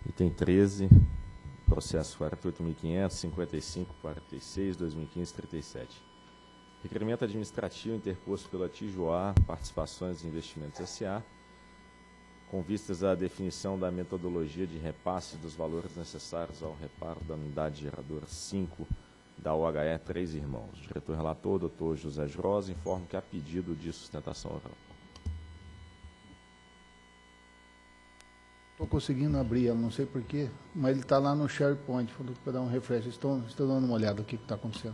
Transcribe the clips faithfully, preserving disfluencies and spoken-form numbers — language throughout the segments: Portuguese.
Item treze, processo quarenta e oito mil quinhentos, cinquenta e cinco, quarenta e seis, dois mil e quinze, trinta e sete. Requerimento administrativo interposto pela Tijuá Participações e Investimentos S A, com vistas à definição da metodologia de repasse dos valores necessários ao reparo da unidade geradora cinco da U H E Três Irmãos. O diretor relator, doutor José Rosa, informa que há pedido de sustentação oral. Estou conseguindo abrir ela, não sei porquê, mas ele está lá no SharePoint, falou para dar um refresh. Estou, estou dando uma olhada no que está acontecendo.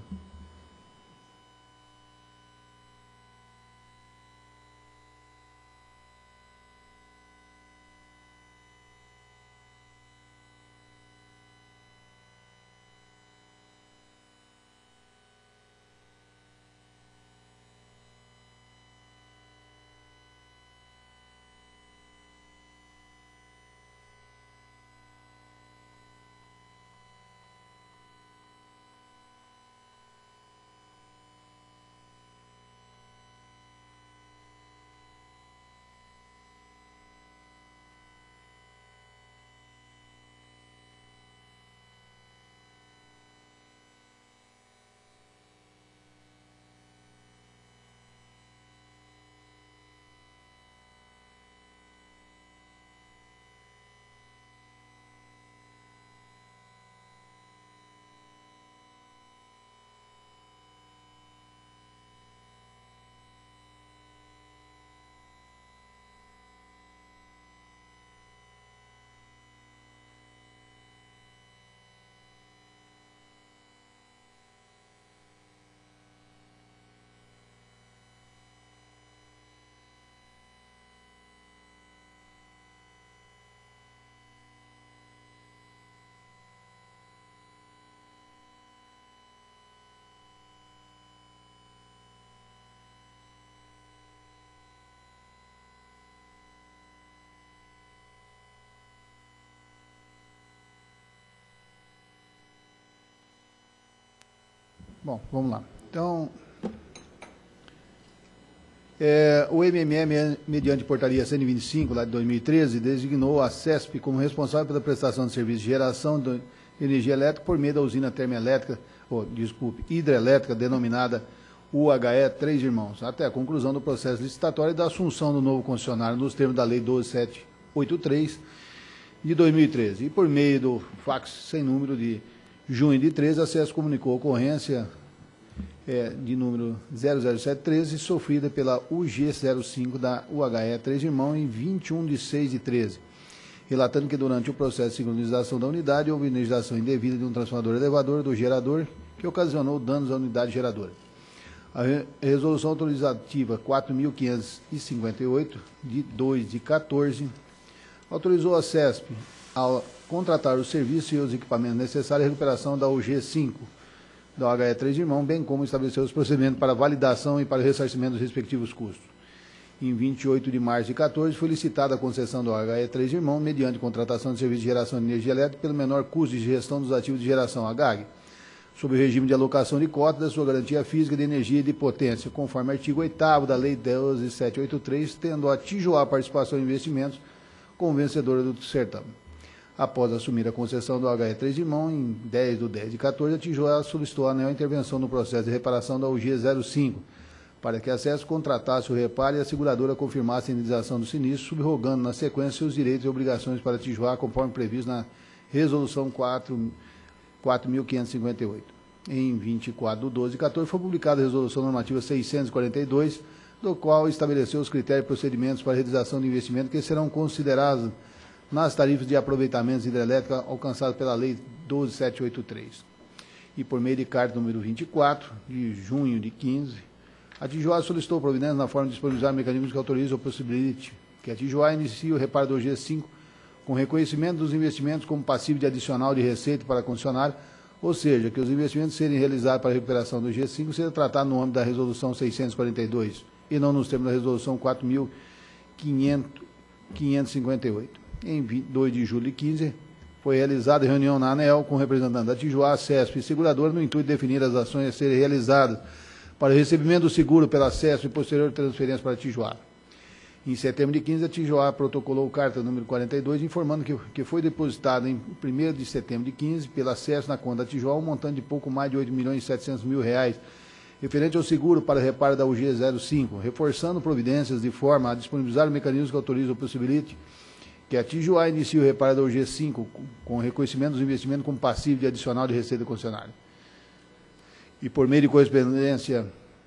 Bom, vamos lá. Então, é, o M M E, mediante portaria cento e vinte e cinco, lá de dois mil e treze, designou a CESP como responsável pela prestação de serviço de geração de energia elétrica por meio da usina termoelétrica, ou, desculpe, hidrelétrica, denominada U H E Três Irmãos, até a conclusão do processo licitatório e da assunção do novo concessionário nos termos da Lei doze mil setecentos e oitenta e três de dois mil e treze. E por meio do fax sem número de junho de treze, a CESP comunicou a ocorrência é, de número zero zero sete treze, sofrida pela U G zero cinco da U H E Três Irmãos em vinte e um de seis de treze, relatando que durante o processo de sincronização da unidade houve energização indevida de um transformador elevador do gerador que ocasionou danos à unidade geradora. A resolução autorizativa quatro mil quinhentos e cinquenta e oito, de dois de quatorze, autorizou a CESP a contratar os serviços e os equipamentos necessários à recuperação da U G cinco da U H E Três Irmãos, bem como estabelecer os procedimentos para validação e para o ressarcimento dos respectivos custos. Em vinte e oito de março de quatorze, foi licitada a concessão da U H E Três Irmãos, mediante contratação de serviço de geração de energia elétrica pelo menor custo de gestão dos ativos de geração, a G A G, sob o regime de alocação de cota da sua garantia física de energia e de potência, conforme artigo oitavo da Lei doze mil setecentos e oitenta e três, tendo a Tijuá Participação em Investimentos como vencedora do certame. Após assumir a concessão do U H E Três Irmãos, em dez de dez de quatorze, a Tijuá solicitou a ANEEL intervenção no processo de reparação da U G zero cinco, para que a CESP contratasse o reparo e a seguradora confirmasse a indenização do sinistro, subrogando na sequência seus direitos e obrigações para a Tijuá, conforme previsto na Resolução quatro mil quinhentos e cinquenta e oito. Em vinte e quatro de doze de quatorze, foi publicada a Resolução Normativa seiscentos e quarenta e dois, do qual estabeleceu os critérios e procedimentos para a realização de investimento que serão considerados nas tarifas de aproveitamentos hidrelétricos alcançadas pela Lei doze mil setecentos e oitenta e três. E por meio de carta número vinte e quatro, de junho de quinze, a Tijuá solicitou providências na forma de disponibilizar mecanismos que autorizam ou possibilite que a Tijuá inicie o reparo do U G cinco com reconhecimento dos investimentos como passivo de adicional de receita para a concessionária, ou seja, que os investimentos serem realizados para a recuperação do U G cinco seja tratado no âmbito da Resolução seiscentos e quarenta e dois e não nos termos da Resolução quatro mil quinhentos e cinquenta e oito. Em dois de julho de quinze, foi realizada reunião na ANEEL com representantes da Tijuá, CESP e seguradora no intuito de definir as ações a serem realizadas para o recebimento do seguro pela CESP e posterior transferência para a Tijuá. Em setembro de quinze, a Tijoá protocolou carta número quarenta e dois, informando que, que foi depositado em primeiro de setembro de quinze, pelo acesso na conta da Tijoá, um montante de pouco mais de oito milhões e setecentos mil reais, referente ao seguro para o reparo da U G zero cinco, reforçando providências de forma a disponibilizar o mecanismo que autoriza ou possibilite que a Tijoá inicie o reparo da U G cinco com reconhecimento dos investimentos como passivo de adicional de receita concessionária. E por meio de correspondência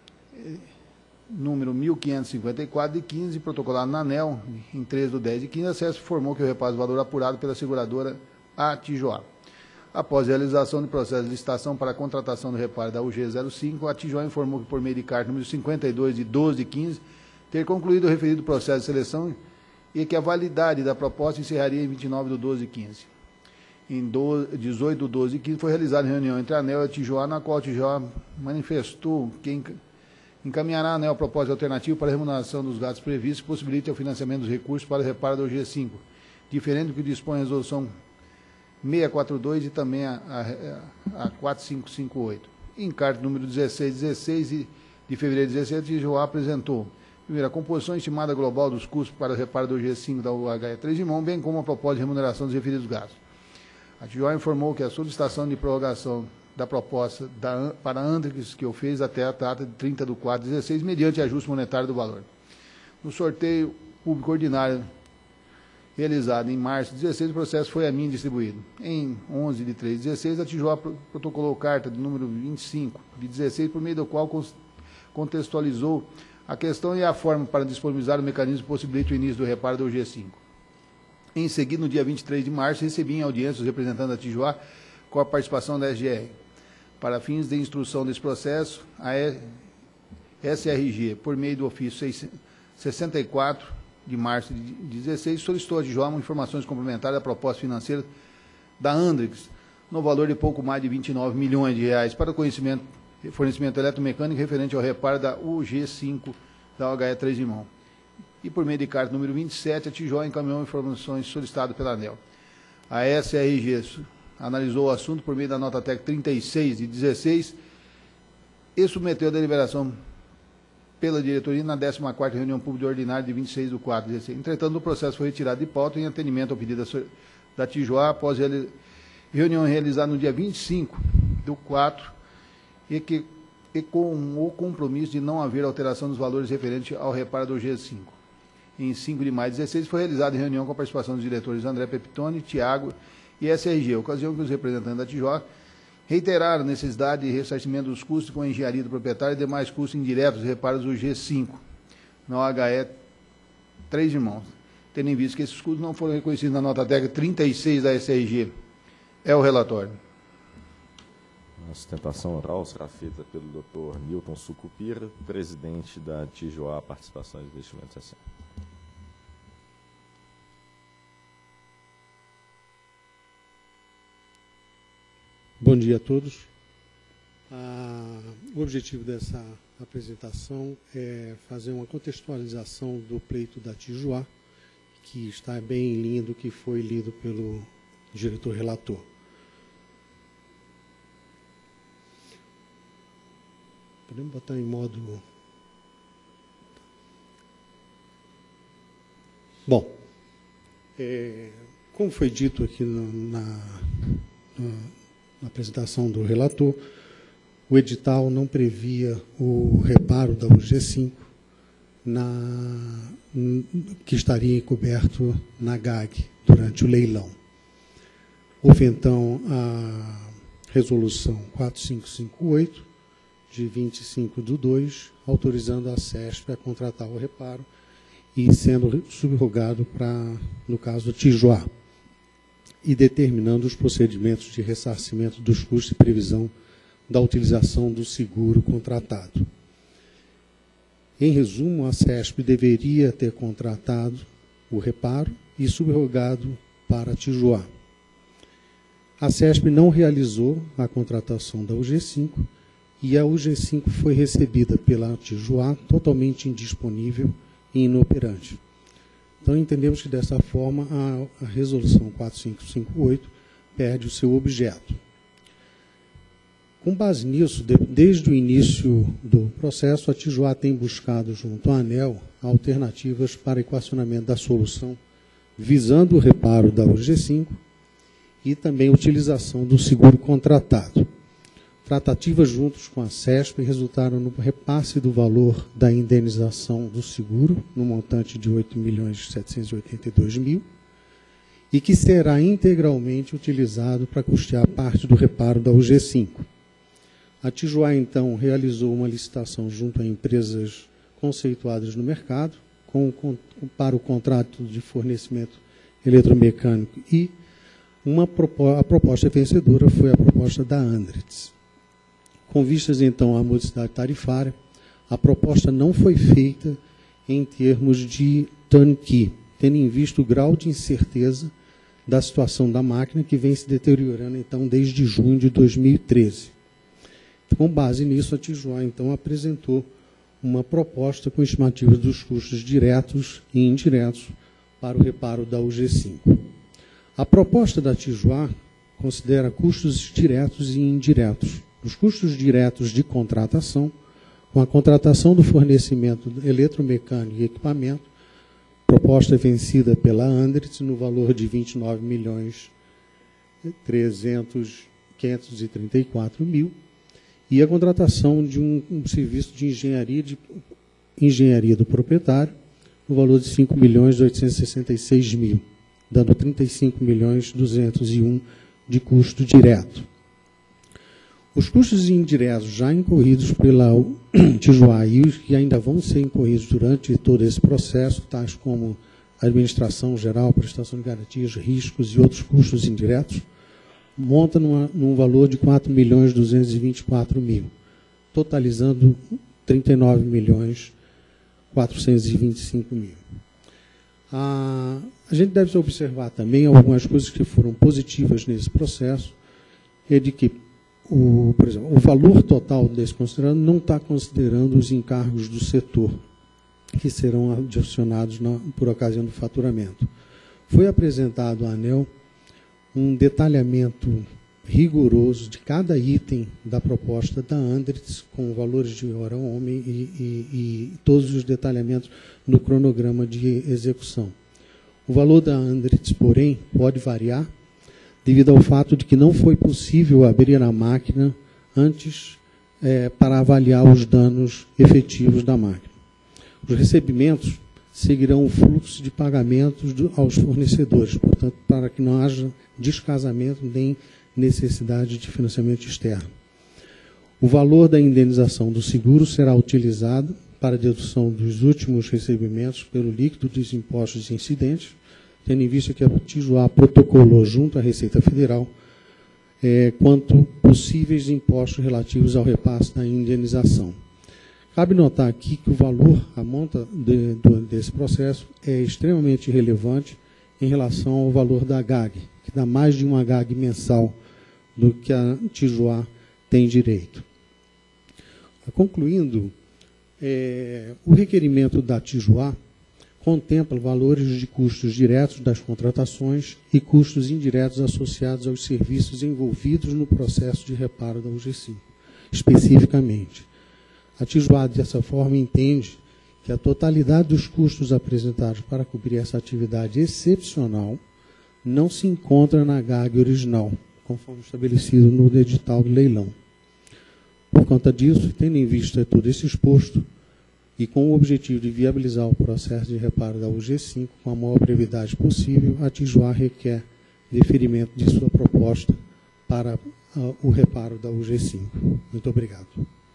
número mil quinhentos e cinquenta e quatro de quinze, protocolado na ANEEL, em três de dez de quinze, a SESP informou que o repasse do valor apurado pela seguradora a Tijoá. Após a realização do processo de licitação para a contratação do reparo da U G zero cinco, a Tijoá informou que, por meio de carta número cinquenta e dois de doze de quinze, ter concluído o referido processo de seleção e que a validade da proposta encerraria em vinte e nove de doze de quinze. Em dezoito de doze de quinze, foi realizada reunião entre a ANEEL e a Tijoá, na qual a Tijoá manifestou que encaminhará a ANEEL a proposta alternativa para a remuneração dos gastos previstos que possibilite o financiamento dos recursos para o reparo da U G cinco, diferente do que dispõe a resolução seiscentos e quarenta e dois e também a, a, a quatro mil quinhentos e cinquenta e oito. Em carta número dezesseis de dezesseis de fevereiro de dezessete, a Tijoá apresentou, primeiro, a composição estimada global dos custos para o reparo da U G cinco da U H E três Irmãos, bem como a proposta de remuneração dos referidos gastos. A Tijoá informou que a solicitação de prorrogação da proposta da, para a Andrix, que eu fiz até a data de trinta de quatro de dezesseis, mediante ajuste monetário do valor. No sorteio público ordinário realizado em março de dezesseis, o processo foi a mim distribuído. Em onze de três de dezesseis, a Tijoá protocolou carta de número vinte e cinco de dezesseis, por meio do qual contextualizou a questão e a forma para disponibilizar o mecanismo que possibilite o início do reparo da U G cinco. Em seguida, no dia vinte e três de março, recebi em audiência os representantes da Tijoá com a participação da S G R. Para fins de instrução desse processo, a S R G, por meio do ofício sessenta e quatro de março de dezesseis, solicitou a Tijoá informações complementares à proposta financeira da Andrix, no valor de pouco mais de vinte e nove milhões de reais, para o conhecimento, fornecimento eletromecânico referente ao reparo da U G cinco da U H E três Irmãos. E por meio de carta número vinte e sete, a Tijoá encaminhou informações solicitadas pela ANEEL. A S R G analisou o assunto por meio da nota técnica trinta e seis de dezesseis e submeteu a deliberação pela diretoria na décima quarta reunião pública ordinária de vinte e seis de quatro de dezesseis. Entretanto, o processo foi retirado de pauta em atendimento ao pedido da Tijoá após a reunião realizada no dia vinte e cinco de quatro e, que, e com o compromisso de não haver alteração dos valores referentes ao reparo do U G cinco. Em cinco de maio de dezesseis, foi realizada reunião com a participação dos diretores André Pepitone, Tiago e S R G, ocasião que os representantes da Tijoá reiteraram a necessidade de ressarcimento dos custos com a engenharia do proprietário e demais custos indiretos de reparos do U G cinco, na U H E três Irmãos, tendo em vista que esses custos não foram reconhecidos na nota técnica trinta e seis da S R G. É o relatório. A sustentação oral será feita pelo doutor Newton Sucupira, presidente da Tijoá Participações e Investimentos S A Bom dia a todos. Ah, o objetivo dessa apresentação é fazer uma contextualização do pleito da Tijoá, que está bem em linha do que foi lido pelo diretor relator. Podemos botar em modo... Bom, é, como foi dito aqui no, na... na na apresentação do relator, o edital não previa o reparo da U G cinco na, que estaria coberto na G A G durante o leilão. Houve, então, a resolução quatro mil quinhentos e cinquenta e oito, de vinte e cinco de dois, autorizando a SESP a contratar o reparo e sendo subrogado para, no caso, Tijoá, e determinando os procedimentos de ressarcimento dos custos e previsão da utilização do seguro contratado. Em resumo, a SESP deveria ter contratado o reparo e subrogado para a Tijoá. A SESP não realizou a contratação da U G cinco e a U G cinco foi recebida pela Tijoá totalmente indisponível e inoperante. Então, entendemos que, dessa forma, a, a resolução quatro mil quinhentos e cinquenta e oito perde o seu objeto. Com base nisso, de, desde o início do processo, a Tijuá tem buscado, junto à ANEEL, alternativas para equacionamento da solução, visando o reparo da U G cinco e também a utilização do seguro contratado. Tratativas juntos com a CESP resultaram no repasse do valor da indenização do seguro, no montante de oito milhões setecentos e oitenta e dois mil, e que será integralmente utilizado para custear parte do reparo da U G cinco. A Tijuá, então, realizou uma licitação junto a empresas conceituadas no mercado, com, com, para o contrato de fornecimento eletromecânico, e uma, a proposta vencedora foi a proposta da Andritz. Com vistas, então, à modicidade tarifária, a proposta não foi feita em termos de turnkey, tendo em vista o grau de incerteza da situação da máquina, que vem se deteriorando, então, desde junho de dois mil e treze. Com base nisso, a Tijuá, então, apresentou uma proposta com estimativas dos custos diretos e indiretos para o reparo da U G cinco. A proposta da Tijuá considera custos diretos e indiretos. Os custos diretos de contratação, com a contratação do fornecimento eletromecânico e equipamento, proposta vencida pela Andritz no valor de vinte e nove milhões quinhentos e trinta e quatro mil, e a contratação de um, um serviço de engenharia, de engenharia do proprietário, no valor de cinco milhões oitocentos e sessenta e seis mil, dando trinta e cinco milhões duzentos e um de custo direto. Os custos indiretos já incorridos pela Tijuá e os que ainda vão ser incorridos durante todo esse processo, tais como administração geral, prestação de garantias, riscos e outros custos indiretos, monta numa, num valor de quatro milhões duzentos e vinte e quatro mil, totalizando trinta e nove milhões quatrocentos e vinte e cinco mil. A, a gente deve observar também algumas coisas que foram positivas nesse processo, é de que, o, por exemplo, o valor total desse considerando não está considerando os encargos do setor, que serão adicionados na, por ocasião do faturamento. Foi apresentado à ANEEL um detalhamento rigoroso de cada item da proposta da Andritz, com valores de hora homem e, e, e todos os detalhamentos no cronograma de execução. O valor da Andritz, porém, pode variar, devido ao fato de que não foi possível abrir a máquina antes é, para avaliar os danos efetivos da máquina. Os recebimentos seguirão o fluxo de pagamentos do, aos fornecedores, portanto, para que não haja descasamento nem necessidade de financiamento externo. O valor da indenização do seguro será utilizado para a dedução dos últimos recebimentos pelo líquido dos impostos incidentes, tendo em vista que a Tijuá protocolou junto à Receita Federal é, quanto possíveis impostos relativos ao repasse da indenização. Cabe notar aqui que o valor, a monta de, do, desse processo é extremamente relevante em relação ao valor da G A G, que dá mais de uma G A G mensal do que a Tijuá tem direito. Concluindo, é, o requerimento da Tijuá contempla valores de custos diretos das contratações e custos indiretos associados aos serviços envolvidos no processo de reparo da U G cinco, especificamente. A Tijuá, dessa forma, entende que a totalidade dos custos apresentados para cobrir essa atividade excepcional não se encontra na G A G original, conforme estabelecido no edital do leilão. Por conta disso, tendo em vista tudo esse exposto, e com o objetivo de viabilizar o processo de reparo da U G cinco com a maior brevidade possível, a Tijuá requer deferimento de sua proposta para uh, o reparo da U G cinco. Muito obrigado.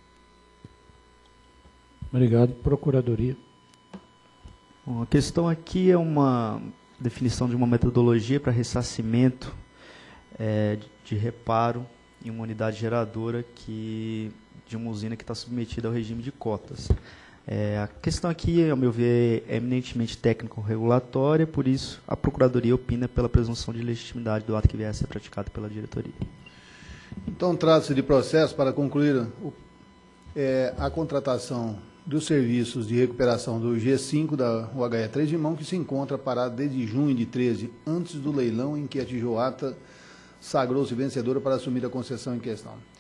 Obrigado. Procuradoria. Bom, a questão aqui é uma definição de uma metodologia para ressarcimento é, de reparo em uma unidade geradora que, de uma usina que está submetida ao regime de cotas. É, a questão aqui, ao meu ver, é eminentemente técnico-regulatória, por isso a Procuradoria opina pela presunção de legitimidade do ato que vier a ser praticado pela diretoria. Então, trata-se de processo para concluir o, é, a contratação dos serviços de recuperação do G cinco da U H E três de mão, que se encontra parado desde junho de treze, antes do leilão em que a Tijuá sagrou-se vencedora para assumir a concessão em questão.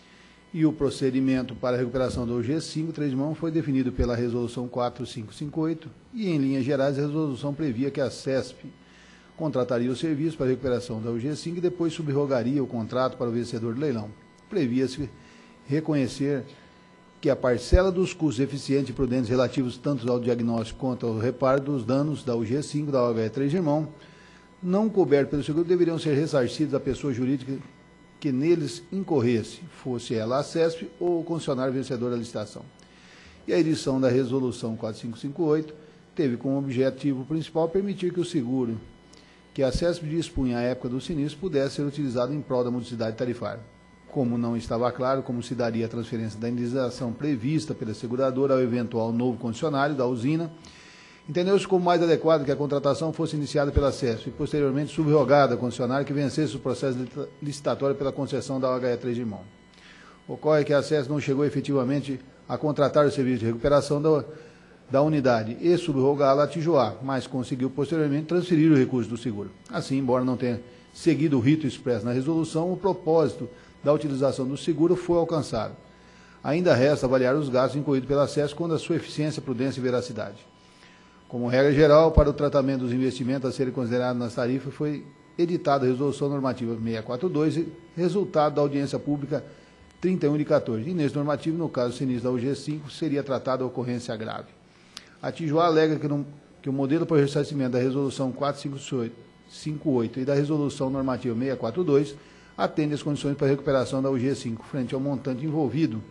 E o procedimento para a recuperação do G cinco, três de mão, foi definido pela Resolução quatro mil quinhentos e cinquenta e oito e, em linhas gerais, a resolução previa que a CESP contrataria o serviço para a recuperação da U G cinco e depois subrogaria o contrato para o vencedor do leilão. Previa-se reconhecer que a parcela dos custos eficientes e prudentes relativos tanto ao diagnóstico quanto ao reparo dos danos da U G cinco da O H E três de irmão, não cobertos pelo seguro, deveriam ser ressarcidos à pessoa jurídica que neles incorresse, fosse ela a CESP ou o concessionário vencedor da licitação. E a edição da Resolução quatro mil quinhentos e cinquenta e oito teve como objetivo principal permitir que o seguro que a CESP dispunha à época do sinistro pudesse ser utilizado em prol da modicidade tarifária. Como não estava claro como se daria a transferência da indenização prevista pela seguradora ao eventual novo concessionário da usina, entendeu-se como mais adequado que a contratação fosse iniciada pela CESP e posteriormente subrogada ao concessionário que vencesse o processo licitatório pela concessão da O H E três de irmão. Ocorre que a CESP não chegou efetivamente a contratar o serviço de recuperação da, da unidade e subrogá-la a Tijoá, mas conseguiu posteriormente transferir o recurso do seguro. Assim, embora não tenha seguido o rito expresso na resolução, o propósito da utilização do seguro foi alcançado. Ainda resta avaliar os gastos incorridos pela CESP quanto à sua eficiência, prudência e veracidade. Como regra geral, para o tratamento dos investimentos a serem considerados nas tarifas, foi editada a Resolução Normativa seiscentos e quarenta e dois, resultado da audiência pública trinta e um de quatorze. E nesse normativo, no caso sinistro da U G cinco, seria tratada a ocorrência grave. A Tijoá alega que, no, que o modelo para o ressarcimento da Resolução quatro mil quinhentos e cinquenta e oito e da Resolução Normativa seiscentos e quarenta e dois atende às condições para a recuperação da U G cinco, frente ao montante envolvido,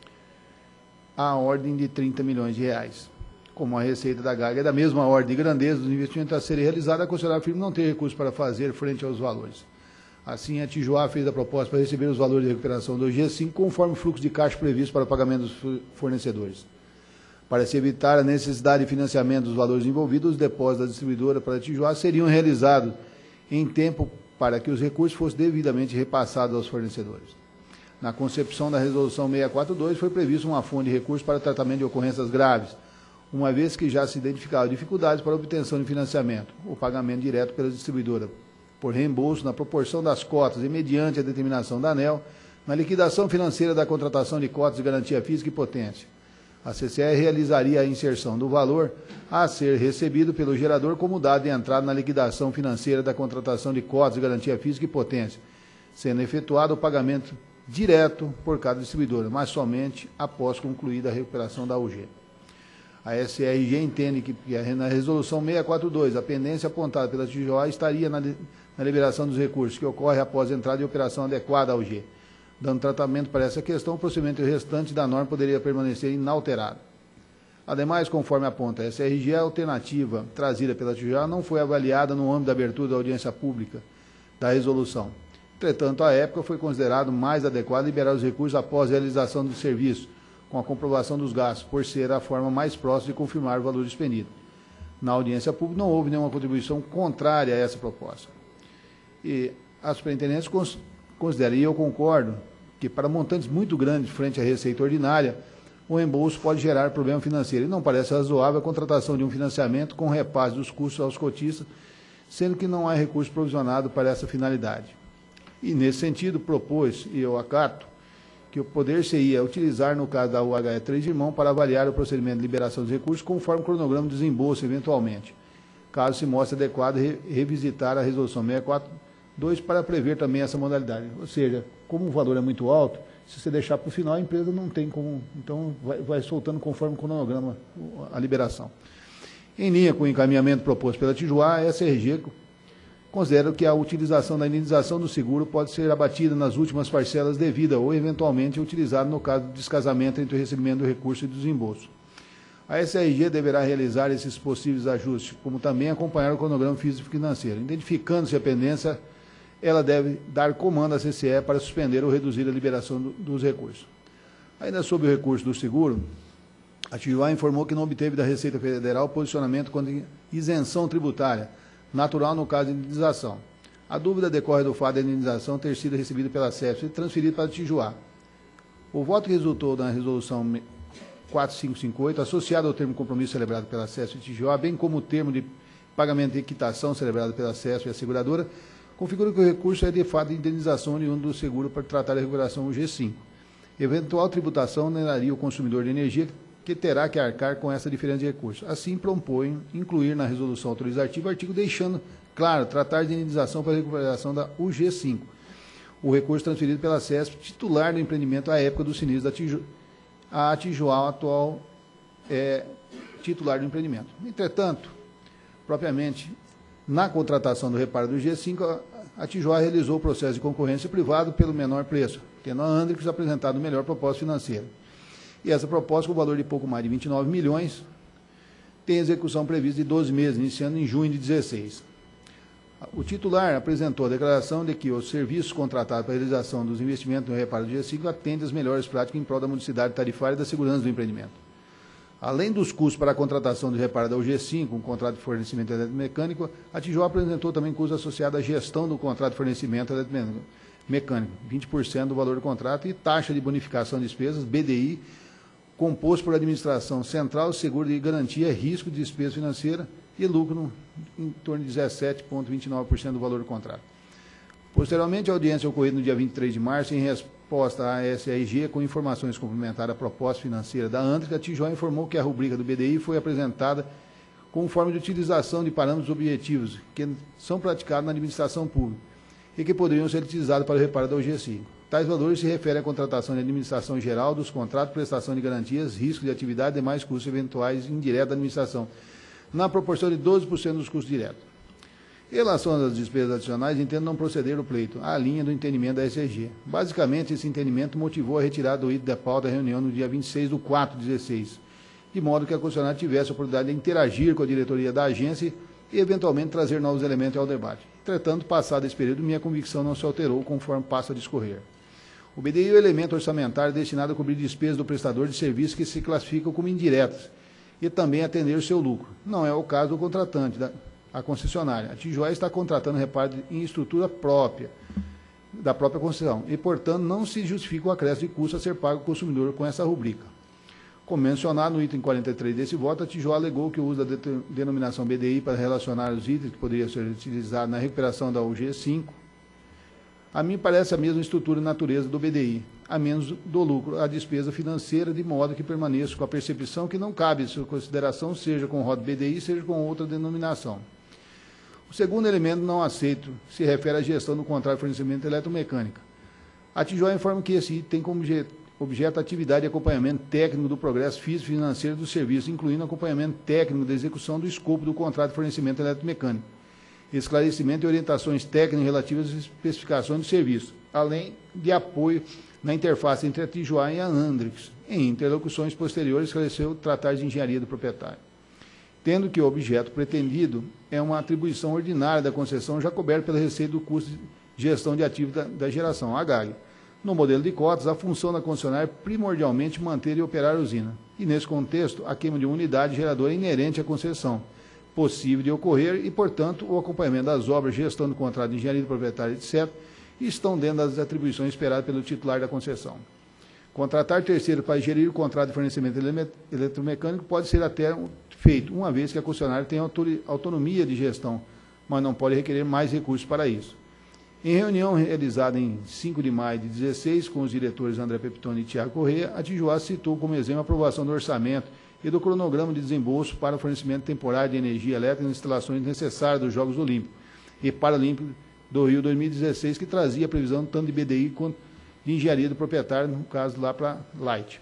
à ordem de trinta milhões de reais. Como a receita da G A G é da mesma ordem de grandeza dos investimentos a serem realizados, a concessionária firme não tem recursos para fazer frente aos valores. Assim, a Tijoá fez a proposta para receber os valores de recuperação do U G cinco conforme o fluxo de caixa previsto para o pagamento dos fornecedores. Para se evitar a necessidade de financiamento dos valores envolvidos, os depósitos da distribuidora para a Tijoá seriam realizados em tempo para que os recursos fossem devidamente repassados aos fornecedores. Na concepção da Resolução seiscentos e quarenta e dois, foi prevista uma fonte de recursos para tratamento de ocorrências graves, uma vez que já se identificaram dificuldades para a obtenção de financiamento, o pagamento direto pela distribuidora, por reembolso na proporção das cotas e mediante a determinação da ANEEL, na liquidação financeira da contratação de cotas de garantia física e potência. A C C E realizaria a inserção do valor a ser recebido pelo gerador como dado de entrada na liquidação financeira da contratação de cotas de garantia física e potência, sendo efetuado o pagamento direto por cada distribuidora, mas somente após concluída a recuperação da U G. A S R G entende que na Resolução seiscentos e quarenta e dois, a pendência apontada pela Tijoá estaria na, na liberação dos recursos, que ocorre após a entrada de operação adequada à U G. Dando tratamento para essa questão, o procedimento restante da norma poderia permanecer inalterado. Ademais, conforme aponta a S R G, a alternativa trazida pela Tijoá não foi avaliada no âmbito da abertura da audiência pública da resolução. Entretanto, à época, foi considerado mais adequado liberar os recursos após a realização do serviço, com a comprovação dos gastos, por ser a forma mais próxima de confirmar o valor expendido. Na audiência pública não houve nenhuma contribuição contrária a essa proposta. E a superintendência considera, e eu concordo, que para montantes muito grandes frente à receita ordinária, o reembolso pode gerar problema financeiro. E não parece razoável a contratação de um financiamento com repasse dos custos aos cotistas, sendo que não há recurso provisionado para essa finalidade. E, nesse sentido, propôs, e eu acato, que o Poder-se-ia utilizar, no caso da U H E três de irmão, para avaliar o procedimento de liberação dos recursos conforme o cronograma de desembolso, eventualmente. Caso se mostre adequado, re revisitar a Resolução seiscentos e quarenta e dois para prever também essa modalidade. Ou seja, como o valor é muito alto, se você deixar para o final, a empresa não tem como... Então, vai, vai soltando conforme o cronograma a liberação. Em linha com o encaminhamento proposto pela Tijoá, a S R G considera que a utilização da indenização do seguro pode ser abatida nas últimas parcelas devida ou, eventualmente, utilizada no caso do descasamento entre o recebimento do recurso e do desembolso. A S R G deverá realizar esses possíveis ajustes, como também acompanhar o cronograma físico-financeiro. Identificando-se a pendência, ela deve dar comando à C C E para suspender ou reduzir a liberação do, dos recursos. Ainda sobre o recurso do seguro, a Tijoá informou que não obteve da Receita Federal posicionamento quanto à isenção tributária, natural no caso de indenização. A dúvida decorre do fato da indenização ter sido recebida pela CESP e transferida para a Tijoá. O voto que resultou da Resolução quatro mil quinhentos e cinquenta e oito, associado ao termo de compromisso celebrado pela CESP e Tijoá, bem como o termo de pagamento de equitação celebrado pela CESP e a seguradora, configura que o recurso é de fato de indenização oriundo do seguro para tratar a recuperação U G cinco. Eventual tributação oneraria o consumidor de energia, que terá que arcar com essa diferença de recursos. Assim, propõe incluir na resolução autorizativa o artigo deixando claro, tratar de indenização para a recuperação da U G cinco, o recurso transferido pela CESP, titular do empreendimento à época do sinistro da Tijuá, a Tijuá, atual é, titular do empreendimento. Entretanto, propriamente, na contratação do reparo do U G cinco, a Tijuá realizou o processo de concorrência privado pelo menor preço, tendo a Andrix apresentado o melhor proposta financeira. E essa proposta, com o valor de pouco mais de vinte e nove milhões, tem execução prevista de doze meses, iniciando em junho de dezesseis. O titular apresentou a declaração de que os serviços contratados para a realização dos investimentos no reparo do U G cinco atendem às melhores práticas em prol da modicidade tarifária e da segurança do empreendimento. Além dos custos para a contratação do reparo da U G cinco, um contrato de fornecimento eletromecânico, a Tijuá apresentou também custos associados à gestão do contrato de fornecimento eletromecânico, vinte por cento do valor do contrato, e taxa de bonificação de despesas, B D I, composto por administração central, seguro de garantia, risco de despesa financeira e lucro em torno de dezessete vírgula vinte e nove por cento do valor do contrato. Posteriormente, a audiência ocorrida no dia vinte e três de março, em resposta à S R G, com informações complementares à proposta financeira da Andrix, a Tijuá informou que a rubrica do B D I foi apresentada com forma de utilização de parâmetros objetivos que são praticados na administração pública e que poderiam ser utilizados para o reparo da U G cinco. Tais valores se referem à contratação de administração geral dos contratos, prestação de garantias, risco de atividade e demais custos eventuais indiretos da administração, na proporção de doze por cento dos custos diretos. Em relação às despesas adicionais, entendo não proceder o pleito, à linha do entendimento da S R G. Basicamente, esse entendimento motivou a retirada do item da pauta da reunião no dia vinte e seis de quatro de dezesseis, de modo que a concessionária tivesse a oportunidade de interagir com a diretoria da agência e, eventualmente, trazer novos elementos ao debate. Entretanto, passado esse período, minha convicção não se alterou conforme passa a discorrer. O B D I é o elemento orçamentário destinado a cobrir despesas do prestador de serviços que se classificam como indiretas e também atender o seu lucro. Não é o caso do contratante, da, a concessionária. A Tijuá está contratando reparo em estrutura própria, da própria concessão, e, portanto, não se justifica o acréscimo de custo a ser pago ao consumidor com essa rubrica. Como mencionado no item quarenta e três desse voto, a Tijuá alegou que o uso da denominação B D I para relacionar os itens que poderiam ser utilizados na recuperação da U G cinco, a mim parece a mesma estrutura e natureza do B D I, a menos do lucro, a despesa financeira, de modo que permaneça com a percepção que não cabe sua consideração, seja com o rótulo B D I, seja com outra denominação. O segundo elemento não aceito se refere à gestão do contrato de fornecimento eletromecânico. A Tijuá informa que esse item tem como objeto a atividade de acompanhamento técnico do progresso físico e financeiro do serviço, incluindo acompanhamento técnico da execução do escopo do contrato de fornecimento eletromecânico, esclarecimento e orientações técnicas relativas às especificações do serviço, além de apoio na interface entre a Tijuá e a Andrix. Em interlocuções posteriores, esclareceu tratar de engenharia do proprietário, tendo que o objeto pretendido é uma atribuição ordinária da concessão já coberta pela receita do custo de gestão de ativos da, da geração, a G A G. No modelo de cotas, a função da concessionária é primordialmente manter e operar a usina, e nesse contexto, a queima de uma unidade geradora é inerente à concessão, possível de ocorrer e, portanto, o acompanhamento das obras, gestão do contrato de engenharia do proprietário, etcétera, estão dentro das atribuições esperadas pelo titular da concessão. Contratar terceiro para gerir o contrato de fornecimento eletromecânico pode ser até feito, uma vez que a concessionária tem autonomia de gestão, mas não pode requerer mais recursos para isso. Em reunião realizada em cinco de maio de dezesseis, com os diretores André Pepitone e Tiago Corrêa, a Tijuá citou como exemplo a aprovação do orçamento e do cronograma de desembolso para o fornecimento temporário de energia elétrica nas instalações necessárias dos Jogos Olímpicos e Paralímpicos do Rio dois mil e dezesseis, que trazia a previsão tanto de B D I quanto de engenharia do proprietário, no caso lá para Light.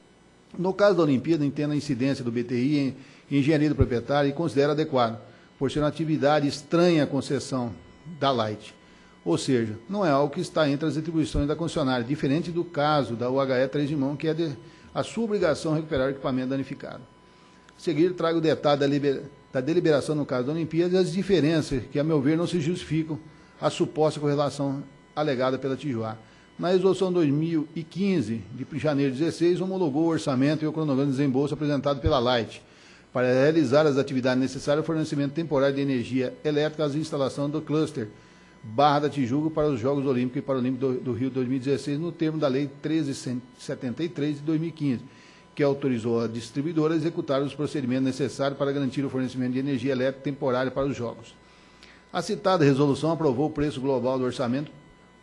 No caso da Olimpíada, entendo a incidência do B T I em engenharia do proprietário e considera adequado, por ser uma atividade estranha à concessão da Light. Ou seja, não é algo que está entre as atribuições da concessionária, diferente do caso da U H E três de mão, que é de, a sua obrigação recuperar o equipamento danificado. A seguir, trago o detalhe da, liber, da deliberação no caso da Olimpíada e as diferenças que, a meu ver, não se justificam a suposta correlação alegada pela Tijuá. Na resolução dois mil e quinze, de janeiro de dezesseis, homologou o orçamento e o cronograma de desembolso apresentado pela Light para realizar as atividades necessárias ao fornecimento temporário de energia elétrica às instalações do cluster Barra da Tijuca para os Jogos Olímpicos e Paralímpicos do, do Rio dois mil e dezesseis, no termo da Lei treze mil cento e setenta e três de dois mil e quinze, que autorizou a distribuidora a executar os procedimentos necessários para garantir o fornecimento de energia elétrica temporária para os Jogos. A citada resolução aprovou o preço global do orçamento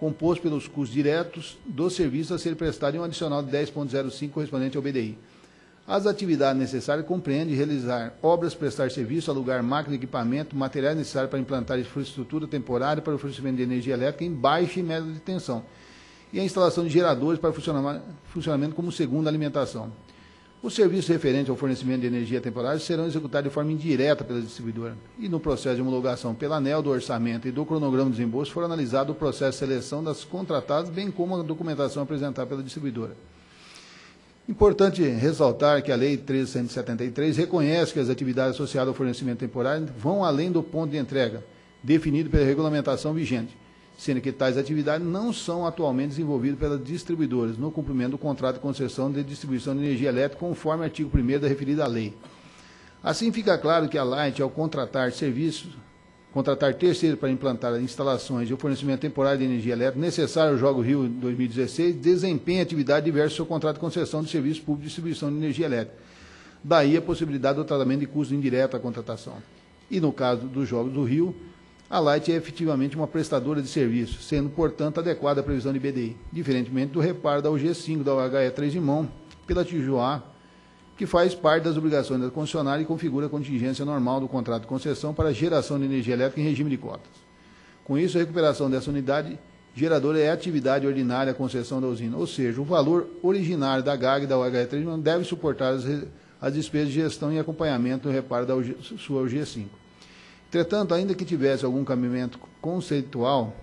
composto pelos custos diretos do serviço a ser prestado e um adicional de dez vírgula zero cinco correspondente ao B D I. As atividades necessárias compreendem realizar obras, prestar serviço, alugar máquina, equipamento, materiais necessários para implantar infraestrutura temporária para o fornecimento de energia elétrica em baixa e média de tensão, e a instalação de geradores para funcionamento como segunda alimentação. Os serviços referentes ao fornecimento de energia temporária serão executados de forma indireta pela distribuidora, e no processo de homologação pela ANEEL do orçamento e do cronograma de desembolso for analisado o processo de seleção das contratadas, bem como a documentação apresentada pela distribuidora. Importante ressaltar que a Lei treze mil cento e setenta e três reconhece que as atividades associadas ao fornecimento temporário vão além do ponto de entrega, definido pela regulamentação vigente, sendo que tais atividades não são atualmente desenvolvidas pelas distribuidoras, no cumprimento do contrato de concessão de distribuição de energia elétrica, conforme o artigo primeiro da referida lei. Assim, fica claro que a Light, ao contratar serviços, contratar terceiros para implantar instalações e o fornecimento temporário de energia elétrica necessário ao Jogo Rio dois mil e dezesseis, desempenha atividade diversa do seu contrato de concessão de serviço público de distribuição de energia elétrica. Daí a possibilidade do tratamento de custo indireto à contratação. E no caso dos Jogos do Rio, a Light é efetivamente uma prestadora de serviço, sendo, portanto, adequada à previsão de B D I, diferentemente do reparo da U G cinco da U H E três de mão pela Tijuá, que faz parte das obrigações da concessionária e configura a contingência normal do contrato de concessão para a geração de energia elétrica em regime de cotas. Com isso, a recuperação dessa unidade geradora é atividade ordinária à concessão da usina, ou seja, o valor originário da G A G e da U H E três de mão deve suportar as, as despesas de gestão e acompanhamento do reparo da U G, sua U G cinco. Entretanto, ainda que tivesse algum cabimento conceitual,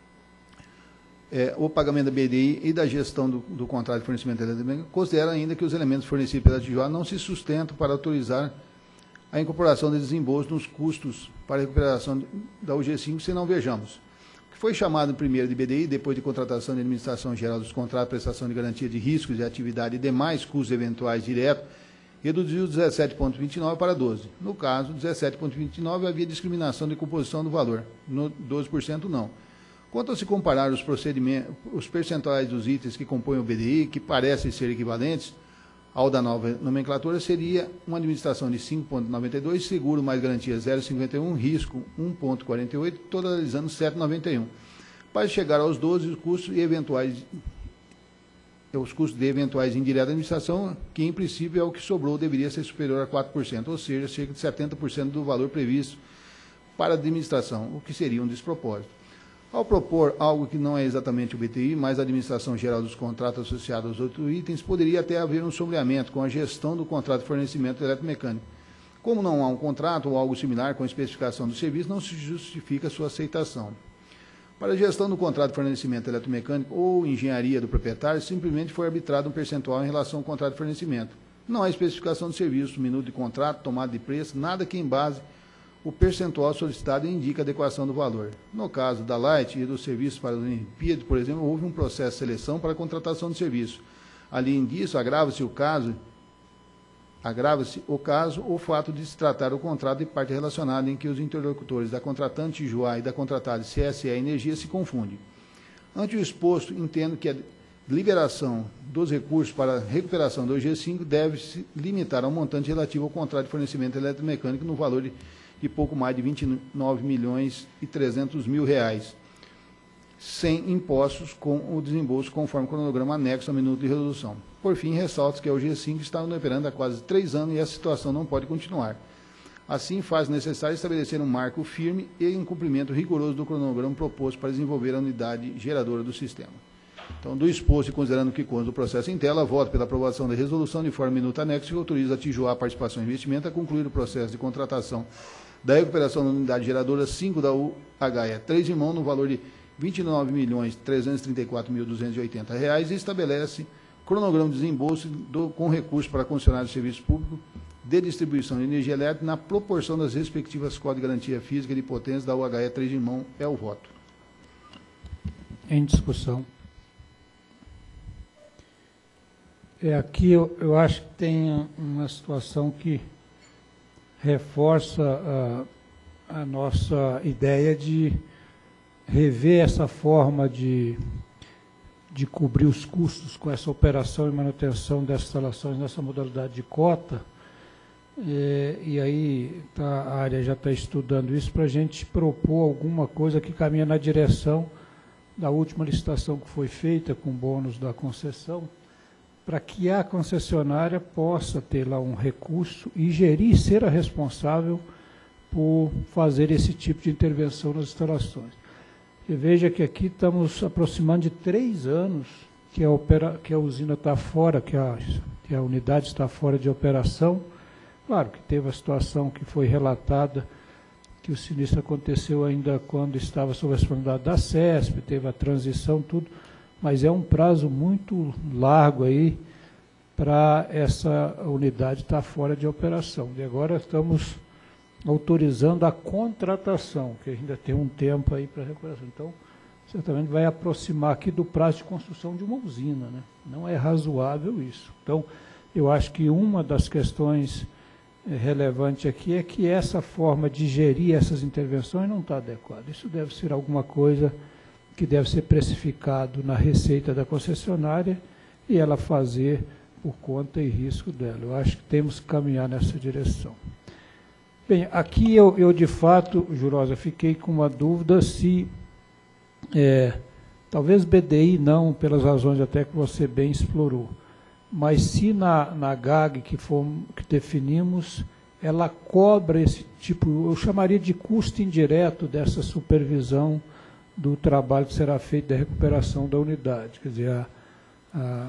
É, o pagamento da B D I e da gestão do, do contrato de fornecimento elétrico, considera ainda que os elementos fornecidos pela Tijuá não se sustentam para autorizar a incorporação de desembolso nos custos para a recuperação da U G cinco, se não vejamos. O que foi chamado primeiro de B D I, depois de contratação de administração geral dos contratos, prestação de garantia de riscos de atividade e demais custos eventuais diretos, reduziu dezessete vírgula vinte e nove para doze. No caso, dezessete vírgula vinte e nove havia discriminação de composição do valor, no doze por cento não. Quanto a se comparar os procedimentos, os percentuais dos itens que compõem o B D I, que parecem ser equivalentes ao da nova nomenclatura, seria uma administração de cinco vírgula noventa e dois, seguro mais garantia zero vírgula cinquenta e um, risco um vírgula quarenta e oito, totalizando sete vírgula noventa e um. Para chegar aos doze, os custos e eventuais, os custos de eventuais indiretas de administração, que em princípio é o que sobrou, deveria ser superior a quatro por cento, ou seja, cerca de setenta por cento do valor previsto para a administração, o que seria um despropósito. Ao propor algo que não é exatamente o B T I, mas a administração geral dos contratos associados aos outros itens, poderia até haver um sombreamento com a gestão do contrato de fornecimento eletromecânico. Como não há um contrato ou algo similar com a especificação do serviço, não se justifica a sua aceitação. Para a gestão do contrato de fornecimento eletromecânico ou engenharia do proprietário, simplesmente foi arbitrado um percentual em relação ao contrato de fornecimento. Não há especificação do serviço, minuto de contrato, tomada de preço, nada que embase o percentual solicitado indica a adequação do valor. No caso da Light e do serviço para os Olimpíadas, por exemplo, houve um processo de seleção para a contratação de serviço. Além disso, agrava-se o caso, agrava-se o caso o fato de se tratar o contrato de parte relacionada em que os interlocutores da contratante Tijuá e da contratada C S E Energia se confundem. Ante o exposto, entendo que a liberação dos recursos para a recuperação do U G cinco deve se limitar ao montante relativo ao contrato de fornecimento eletromecânico no valor de de pouco mais de vinte e nove milhões e trezentos mil reais, sem impostos, com o desembolso conforme o cronograma anexo ao minuto de resolução. Por fim, ressalto que a U G cinco está operando há quase três anos e essa situação não pode continuar. Assim, faz necessário estabelecer um marco firme e um cumprimento rigoroso do cronograma proposto para desenvolver a unidade geradora do sistema. Então, do exposto e considerando que consta do processo em tela, voto pela aprovação da resolução de forma minuto anexo que autoriza a Tijuá a participação e investimento a concluir o processo de contratação da recuperação da unidade geradora cinco da U H E três de mão no valor de vinte e nove milhões trezentos e trinta e quatro mil duzentos e oitenta reais e estabelece cronograma de desembolso do, com recursos para concessionário de serviço público de distribuição de energia elétrica na proporção das respectivas códigos de garantia física de potência da U H E três de mão. É o voto. Em discussão. É, aqui eu, eu acho que tem uma situação que reforça a, a nossa ideia de rever essa forma de, de cobrir os custos com essa operação e manutenção dessas instalações nessa modalidade de cota. É, e aí tá, a área já está estudando isso para a gente propor alguma coisa que caminha na direção da última licitação que foi feita com bônus da concessão, para que a concessionária possa ter lá um recurso e gerir, ser a responsável por fazer esse tipo de intervenção nas instalações. E veja que aqui estamos aproximando de três anos que a, opera, que a usina está fora, que a, que a unidade está fora de operação. Claro que teve a situação que foi relatada, que o sinistro aconteceu ainda quando estava sob a responsabilidade da CESP, teve a transição, tudo, mas é um prazo muito largo aí para essa unidade estar fora de operação. E agora estamos autorizando a contratação, que ainda tem um tempo aí para a recuperação. Então, certamente vai aproximar aqui do prazo de construção de uma usina, né? Não é razoável isso. Então, eu acho que uma das questões relevante aqui é que essa forma de gerir essas intervenções não está adequada. Isso deve ser alguma coisa que deve ser precificado na receita da concessionária e ela fazer por conta e risco dela. Eu acho que temos que caminhar nessa direção. Bem, aqui eu, eu de fato, Jurosa, fiquei com uma dúvida se, é, talvez B D I não, pelas razões até que você bem explorou, mas se na, na G A G que, fomos, que definimos, ela cobra esse tipo, eu chamaria de custo indireto dessa supervisão do trabalho que será feito da recuperação da unidade. Quer dizer, a, a,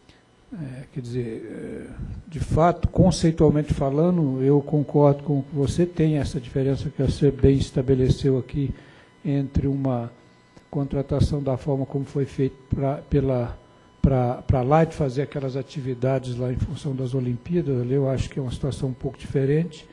é, quer dizer, de fato, conceitualmente falando, eu concordo com o que você tem, essa diferença que você bem estabeleceu aqui entre uma contratação da forma como foi feito pra, pela... para lá de fazer aquelas atividades lá em função das Olimpíadas, ali eu acho que é uma situação um pouco diferente.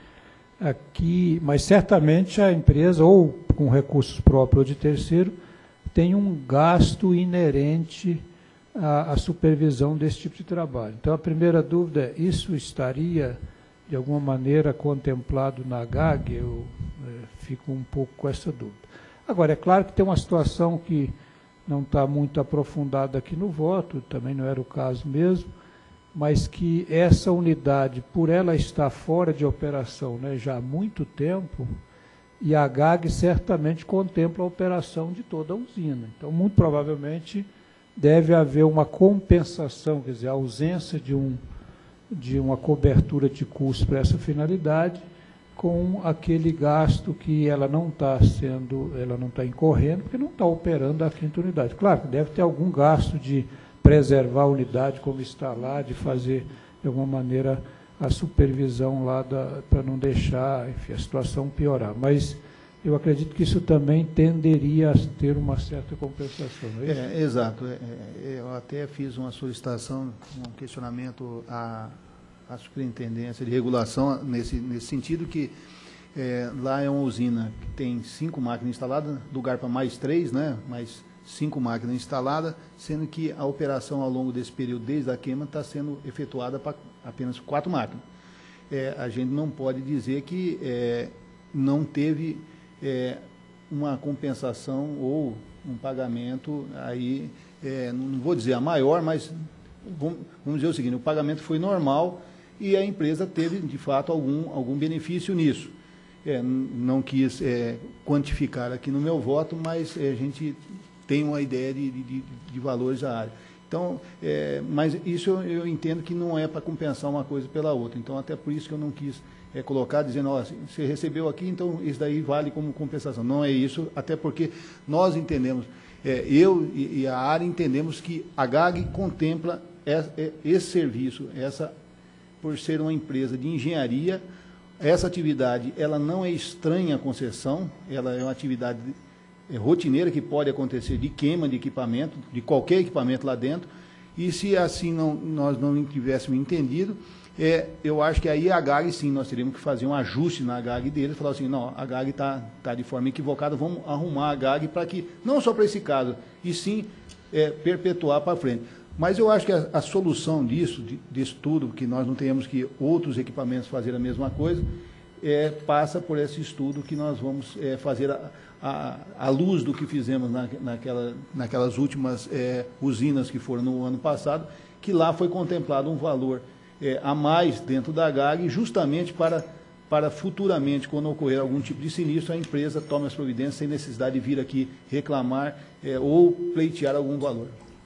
Aqui, mas certamente a empresa, ou com recursos próprios ou de terceiro, tem um gasto inerente à, à supervisão desse tipo de trabalho. Então, a primeira dúvida é, isso estaria, de alguma maneira, contemplado na G A G? Eu é, fico um pouco com essa dúvida. Agora, é claro que tem uma situação que não está muito aprofundada aqui no voto, também não era o caso mesmo, mas que essa unidade, por ela estar fora de operação, né, já há muito tempo, e a G A G certamente contempla a operação de toda a usina. Então, muito provavelmente, deve haver uma compensação, quer dizer, a ausência de, um, de uma cobertura de custo para essa finalidade, com aquele gasto que ela não está sendo, ela não está incorrendo, porque não está operando a quinta unidade. Claro que deve ter algum gasto de preservar a unidade como está lá, de fazer, de alguma maneira, a supervisão lá, para não deixar, enfim, a situação piorar. Mas eu acredito que isso também tenderia a ter uma certa compensação, não é isso? É, exato. É, é, eu até fiz uma solicitação, um questionamento à a superintendência de regulação nesse, nesse sentido que é, lá é uma usina que tem cinco máquinas instaladas, lugar para mais três, né, mais cinco máquinas instaladas, sendo que a operação ao longo desse período, desde a queima, está sendo efetuada para apenas quatro máquinas. É, a gente não pode dizer que é, não teve é, uma compensação ou um pagamento aí, é, não vou dizer a maior, mas vamos, vamos dizer o seguinte, o pagamento foi normal, e a empresa teve, de fato, algum, algum benefício nisso. É, não quis é, quantificar aqui no meu voto, mas é, a gente tem uma ideia de, de, de valores da área. Então, é, mas isso eu, eu entendo que não é para compensar uma coisa pela outra. Então, até por isso que eu não quis é, colocar, dizendo, ó, você recebeu aqui, então isso daí vale como compensação. Não é isso, até porque nós entendemos, é, eu e, e a área entendemos que a G A G contempla esse, esse serviço, essa por ser uma empresa de engenharia, essa atividade ela não é estranha à concessão, ela é uma atividade rotineira que pode acontecer de queima de equipamento, de qualquer equipamento lá dentro, e se assim não, nós não tivéssemos entendido, é, eu acho que aí a G A G, sim, nós teríamos que fazer um ajuste na G A G dele, falar assim, não, a G A G está tá de forma equivocada, vamos arrumar a G A G para que, não só para esse caso, e sim é, perpetuar para frente. Mas eu acho que a, a solução disso, de, disso tudo, que nós não tenhamos que outros equipamentos fazer a mesma coisa, é, passa por esse estudo que nós vamos é, fazer a, a, a luz do que fizemos na, naquela, naquelas últimas é, usinas que foram no ano passado, que lá foi contemplado um valor é, a mais dentro da G A G, justamente para para futuramente, quando ocorrer algum tipo de sinistro, a empresa tome as providências sem necessidade de vir aqui reclamar é, ou pleitear algum valor.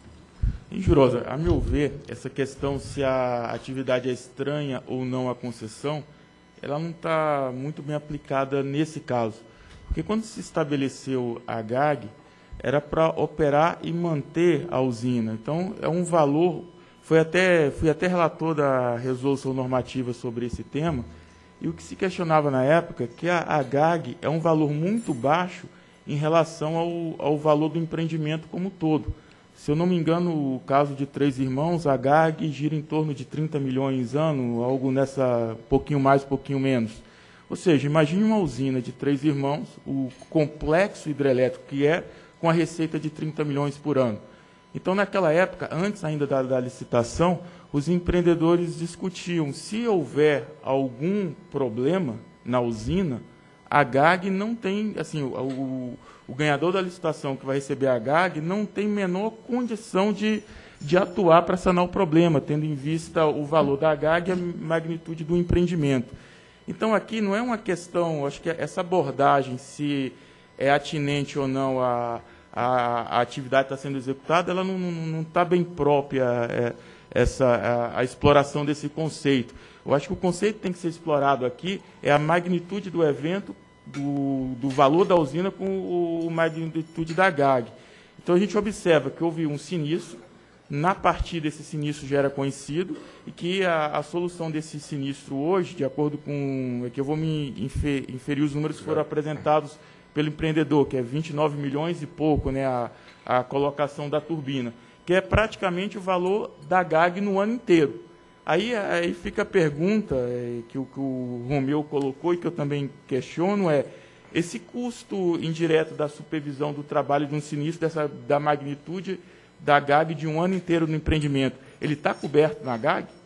Jurosa, a meu ver, essa questão se a atividade é estranha ou não à concessão, ela não está muito bem aplicada nesse caso. Porque quando se estabeleceu a G A G, era para operar e manter a usina. Então, é um valor, foi até, fui até relator da resolução normativa sobre esse tema, e o que se questionava na época é que a, a G A G é um valor muito baixo em relação ao, ao valor do empreendimento como um todo. Se eu não me engano, o caso de Três Irmãos, a G A G gira em torno de trinta milhões ano, algo nessa, pouquinho mais, pouquinho menos. Ou seja, imagine uma usina de Três Irmãos, o complexo hidrelétrico que é, com a receita de trinta milhões por ano. Então, naquela época, antes ainda da, da licitação, os empreendedores discutiam se houver algum problema na usina, a G A G não tem, assim, o, o, o ganhador da licitação que vai receber a G A G não tem menor condição de, de atuar para sanar o problema, tendo em vista o valor da G A G e a magnitude do empreendimento. Então, aqui não é uma questão, acho que essa abordagem, se é atinente ou não a, a, a atividade que está sendo executada, ela não está bem própria, é, essa, a, a exploração desse conceito. Eu acho que o conceito que tem que ser explorado aqui é a magnitude do evento, do, do valor da usina com o, a magnitude da G A G. Então, a gente observa que houve um sinistro, na partida esse sinistro já era conhecido, e que a, a solução desse sinistro hoje, de acordo com... É que eu vou me infer, inferir os números que foram apresentados pelo empreendedor, que é vinte e nove milhões e pouco, né, a, a colocação da turbina, que é praticamente o valor da G A G no ano inteiro. Aí, aí fica a pergunta é, que, o, que o Romeu colocou e que eu também questiono é, esse custo indireto da supervisão do trabalho de um sinistro, dessa, da magnitude da G A G de um ano inteiro no empreendimento, ele está coberto na G A G?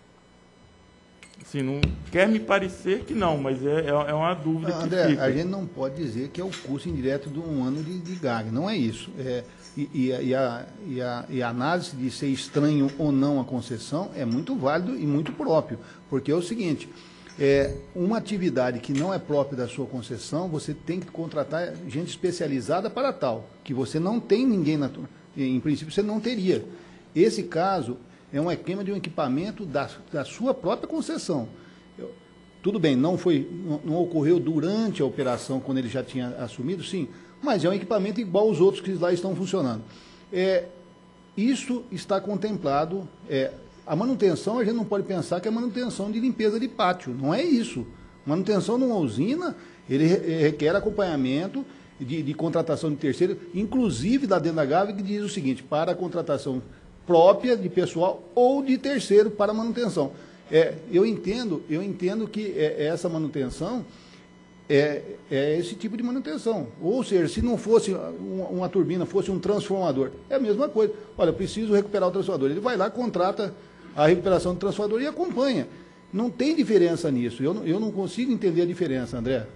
Assim, não quer me parecer que não, mas é, é uma dúvida não, que André, fica. A gente não pode dizer que é o custo indireto de um ano de, de G A G, não é isso. É, e, e, a, e, a, e, a, e a análise de ser estranho ou não a concessão é muito válido e muito próprio, porque é o seguinte, é, uma atividade que não é própria da sua concessão, você tem que contratar gente especializada para tal, que você não tem ninguém, na, em princípio você não teria. Esse caso é um esquema de um equipamento da, da sua própria concessão. Eu, tudo bem, não, foi, não, não ocorreu durante a operação, quando ele já tinha assumido, sim, mas é um equipamento igual aos outros que lá estão funcionando. É, isso está contemplado, é, a manutenção, a gente não pode pensar que é manutenção de limpeza de pátio, não é isso. Manutenção numa usina, ele requer acompanhamento de, de contratação de terceiro, inclusive da dentro da G A G, que diz o seguinte, para a contratação própria de pessoal ou de terceiro para manutenção. É, eu entendo, eu entendo que é, essa manutenção é, é esse tipo de manutenção. Ou seja, se não fosse uma, uma turbina, fosse um transformador, é a mesma coisa. Olha, eu preciso recuperar o transformador. Ele vai lá, contrata a recuperação do transformador e acompanha. Não tem diferença nisso. Eu, eu não consigo entender a diferença, André.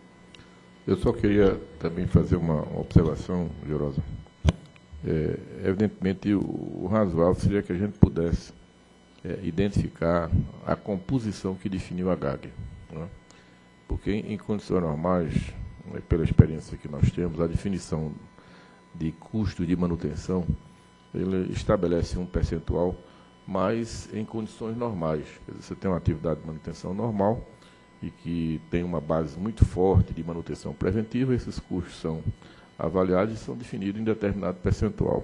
Eu só queria também fazer uma observação, Jurosa. É, evidentemente, o, o razoável seria que a gente pudesse é, identificar a composição que definiu a G A G. Né? Porque, em, em condições normais, né, pela experiência que nós temos, a definição de custo de manutenção, ele estabelece um percentual, mas em condições normais. Quer dizer, você tem uma atividade de manutenção normal e que tem uma base muito forte de manutenção preventiva, esses custos são avaliados e são definidos em determinado percentual.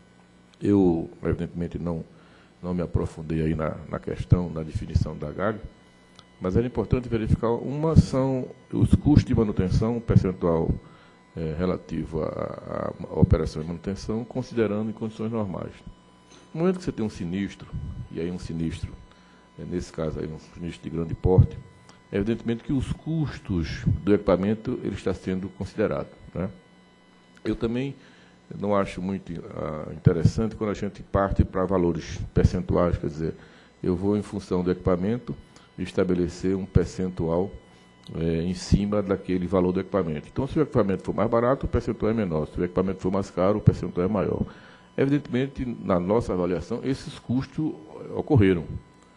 Eu, evidentemente, não, não me aprofundei aí na, na questão, na definição da G A G, mas era importante verificar, uma são os custos de manutenção, um percentual é, relativo à, à operação de manutenção, considerando em condições normais. No momento que você tem um sinistro, e aí um sinistro, é, nesse caso aí um sinistro de grande porte, é evidentemente que os custos do equipamento ele está sendo considerado, né? Eu também não acho muito uh, interessante quando a gente parte para valores percentuais, quer dizer, eu vou, em função do equipamento, estabelecer um percentual eh, em cima daquele valor do equipamento. Então, se o equipamento for mais barato, o percentual é menor. Se o equipamento for mais caro, o percentual é maior. Evidentemente, na nossa avaliação, esses custos ocorreram.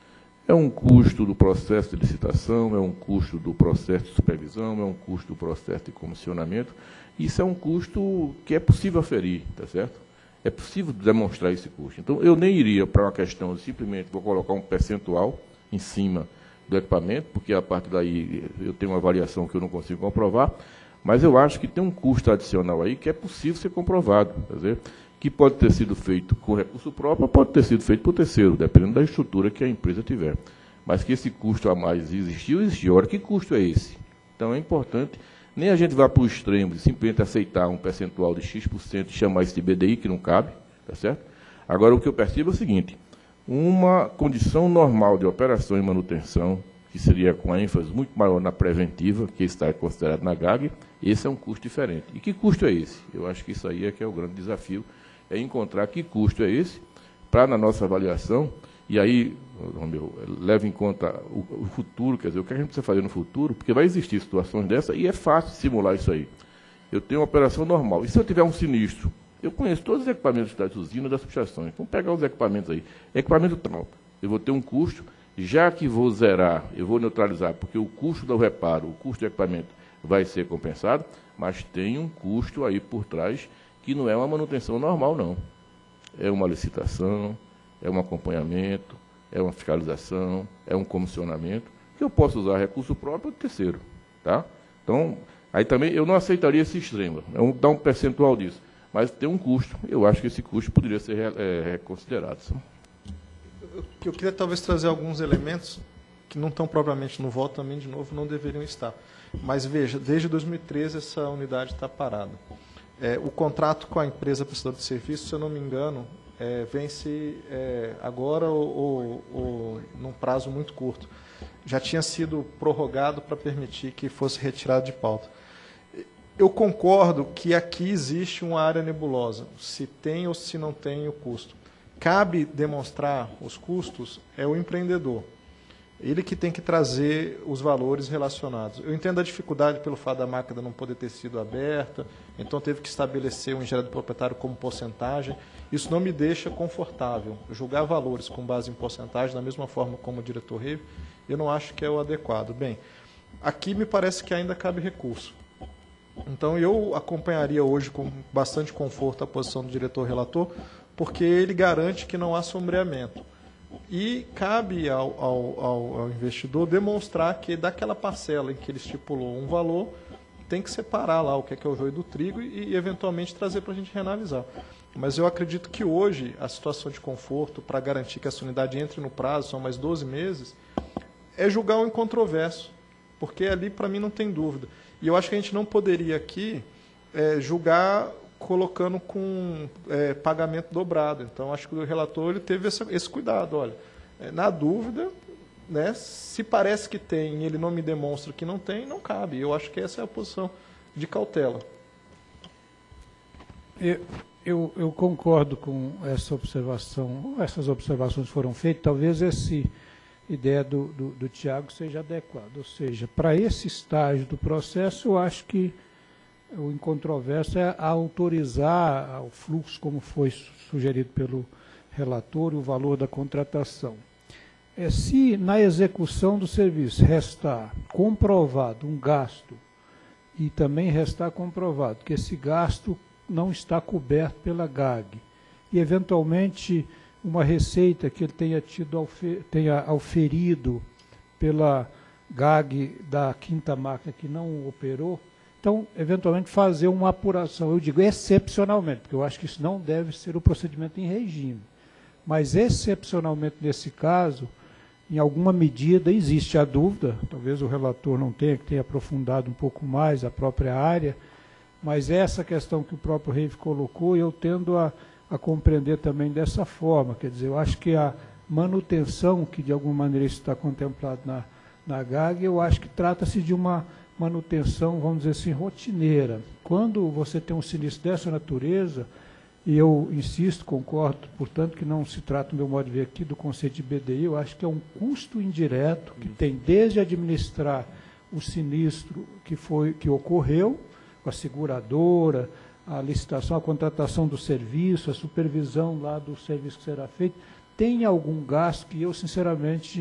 É um custo do processo de licitação, é um custo do processo de supervisão, é um custo do processo de comissionamento. Isso é um custo que é possível aferir, tá certo? É possível demonstrar esse custo. Então, eu nem iria para uma questão de simplesmente vou colocar um percentual em cima do equipamento, porque a partir daí eu tenho uma variação que eu não consigo comprovar, mas eu acho que tem um custo adicional aí que é possível ser comprovado, quer dizer, que pode ter sido feito com recurso próprio, pode ter sido feito por terceiro, dependendo da estrutura que a empresa tiver. Mas que esse custo a mais existiu, existiu. Ora, que custo é esse? Então, é importante, nem a gente vá para o extremo de simplesmente aceitar um percentual de X por cento e chamar isso de B D I, que não cabe, tá certo? Agora, o que eu percebo é o seguinte, uma condição normal de operação e manutenção, que seria com a ênfase muito maior na preventiva, que está considerado na G A G, esse é um custo diferente. E que custo é esse? Eu acho que isso aí é que é o grande desafio, é encontrar que custo é esse, para, na nossa avaliação, e aí, Romeu, leva em conta o, o futuro, quer dizer, o que a gente precisa fazer no futuro, porque vai existir situações dessas, e é fácil simular isso aí. Eu tenho uma operação normal, e se eu tiver um sinistro? Eu conheço todos os equipamentos das usinas, das subestações. Vamos pegar os equipamentos aí. Equipamento tal, eu vou ter um custo, já que vou zerar, eu vou neutralizar, porque o custo do reparo, o custo do equipamento vai ser compensado, mas tem um custo aí por trás, que não é uma manutenção normal, não. É uma licitação, é um acompanhamento, é uma fiscalização, é um comissionamento, que eu posso usar recurso próprio ou terceiro. Tá? Então, aí também eu não aceitaria esse extremo, é um, dar um percentual disso. Mas tem um custo, eu acho que esse custo poderia ser é, reconsiderado. Eu, eu queria talvez trazer alguns elementos que não estão propriamente no voto, também, de novo, não deveriam estar. Mas, veja, desde dois mil e treze essa unidade está parada. É, o contrato com a empresa prestadora de serviço, se eu não me engano, é, vence é, agora ou, ou, ou num prazo muito curto. Já tinha sido prorrogado para permitir que fosse retirado de pauta. Eu concordo que aqui existe uma área nebulosa, se tem ou se não tem o custo. Cabe demonstrar os custos é o empreendedor. Ele que tem que trazer os valores relacionados. Eu entendo a dificuldade pelo fato da máquina não poder ter sido aberta, então teve que estabelecer o engenheiro proprietário como porcentagem. Isso não me deixa confortável. Julgar valores com base em porcentagem, da mesma forma como o diretor Reive, eu não acho que é o adequado. Bem, aqui me parece que ainda cabe recurso. Então, eu acompanharia hoje com bastante conforto a posição do diretor-relator, porque ele garante que não há sombreamento. E cabe ao, ao, ao, ao investidor demonstrar que daquela parcela em que ele estipulou um valor, tem que separar lá o que é, que é o joio do trigo e, e eventualmente, trazer para a gente reanalisar. Mas eu acredito que hoje a situação de conforto, para garantir que essa unidade entre no prazo, são mais doze meses, é julgar o incontroverso, porque ali, para mim, não tem dúvida. E eu acho que a gente não poderia aqui é, julgar colocando com é, pagamento dobrado. Então, acho que o relator ele teve essa, esse cuidado. Olha, é, na dúvida, né, se parece que tem e ele não me demonstra que não tem, não cabe. Eu acho que essa é a posição de cautela. Eu, eu, eu concordo com essa observação. Essas observações foram feitas. Talvez essa ideia do, do, do Tiago seja adequada. Ou seja, para esse estágio do processo, eu acho que o incontroverso é autorizar o fluxo, como foi sugerido pelo relator, o valor da contratação. É, se na execução do serviço restar comprovado um gasto e também restar comprovado que esse gasto não está coberto pela G A G e, eventualmente, uma receita que ele tenha, tido, tenha auferido pela G A G da quinta máquina que não operou, então, eventualmente, fazer uma apuração. Eu digo excepcionalmente, porque eu acho que isso não deve ser o procedimento em regime. Mas, excepcionalmente, nesse caso, em alguma medida, existe a dúvida, talvez o relator não tenha, que tenha aprofundado um pouco mais a própria área, mas essa questão que o próprio Reive colocou, eu tendo a, a compreender também dessa forma. Quer dizer, eu acho que a manutenção, que de alguma maneira isso está contemplado na, na G A G, eu acho que trata-se de uma manutenção, vamos dizer assim, rotineira. Quando você tem um sinistro dessa natureza, e eu insisto, concordo, portanto, que não se trata, do meu modo de ver aqui, do conceito de B D I, eu acho que é um custo indireto que tem desde administrar o sinistro que, foi, que ocorreu, a seguradora, a licitação, a contratação do serviço, a supervisão lá do serviço que será feito, tem algum gasto que eu, sinceramente,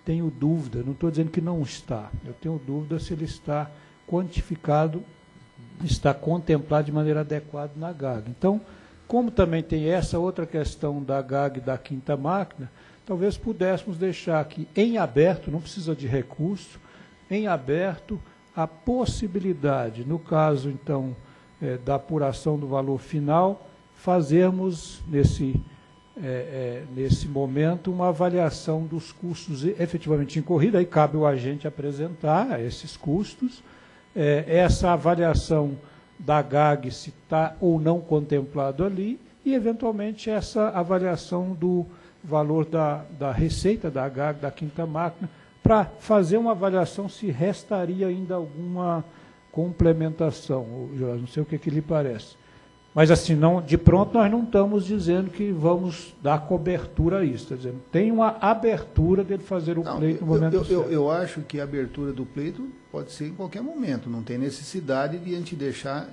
tenho dúvida, não estou dizendo que não está, eu tenho dúvida se ele está quantificado, está contemplado de maneira adequada na G A G. Então, como também tem essa outra questão da G A G e da quinta máquina, talvez pudéssemos deixar aqui em aberto, não precisa de recurso, em aberto a possibilidade, no caso, então, é, da apuração do valor final, fazermos, nesse, é, é, nesse momento, uma avaliação dos custos efetivamente incorridos, aí cabe o agente apresentar esses custos, é, essa avaliação da G A G se está ou não contemplado ali, e, eventualmente, essa avaliação do valor da, da receita da G A G, da quinta máquina, para fazer uma avaliação se restaria ainda alguma complementação. Eu não sei o que, que lhe parece. Mas, assim, não, de pronto, nós não estamos dizendo que vamos dar cobertura a isso. Está dizendo, tem uma abertura dele fazer o não, pleito no eu, momento eu, certo. Eu, eu acho que a abertura do pleito pode ser em qualquer momento. Não tem necessidade de a gente deixar